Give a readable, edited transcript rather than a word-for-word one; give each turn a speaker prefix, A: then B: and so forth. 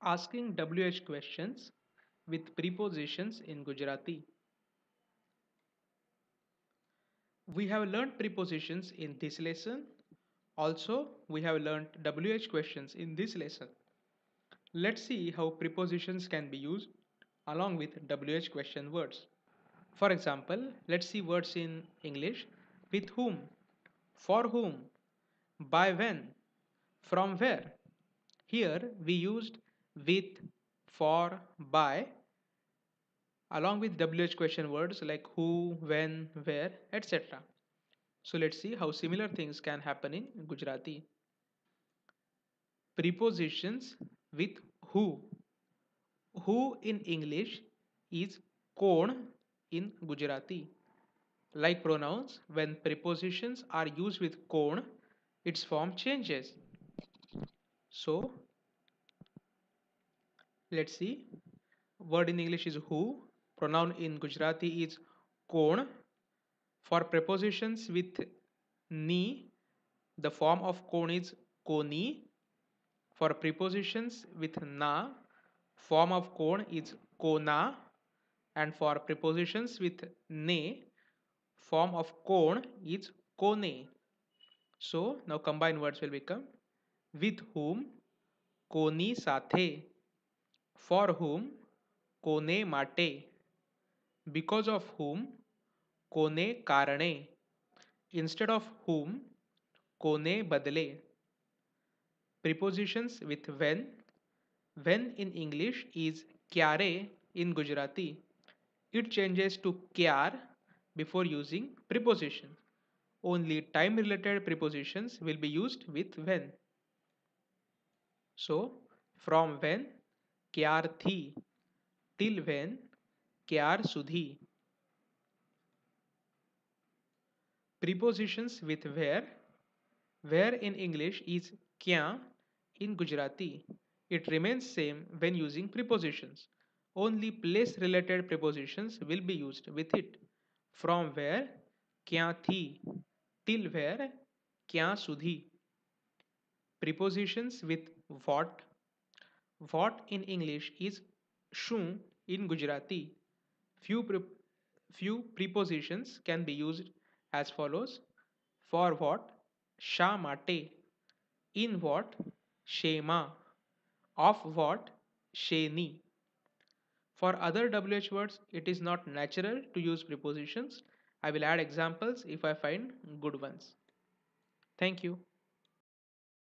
A: Asking WH questions with prepositions in Gujarati. We have learned prepositions in this lesson. Also, we have learned WH questions in this lesson. Let's see how prepositions can be used along with WH question words. For example, let's see words in English: with whom, for whom, by when, from where. Here we used with, for, by along with WH question words like who, when, where, etc. So let's see how similar things can happen in Gujarati. Prepositions with who. Who in English is kon in Gujarati. Like pronouns, when prepositions are used with kon, its form changes. So let's see. Word in English is who. Pronoun in Gujarati is kon. For prepositions with ni, the form of kon is koni. For prepositions with na, form of kon is kona. And for prepositions with ne, form of kon is kone. So now combined words will become with whom, koni સાથે, for whom, કોને માટે, because of whom, કોને કારણે, instead of whom, કોને બદલે. Prepositions with when in English is ક્યારે in Gujarati. It changes to kyar before using preposition. Only time related prepositions will be used with when. So, from when, ક્યારથી, till when, ક્યાર સુધી. Prepositions with where in English is kya in Gujarati. It remains same when using prepositions. Only place related prepositions will be used with it. From where, ક્યાંથી, till where, ક્યાં સુધી. Prepositions with what. What in English is શું in Gujarati. Few prepositions can be used as follows: for what, શા માટે, in what, શેમાં, of what, શેની. For other WH words, it is not natural to use prepositions. I will add examples if I find good ones. Thank you.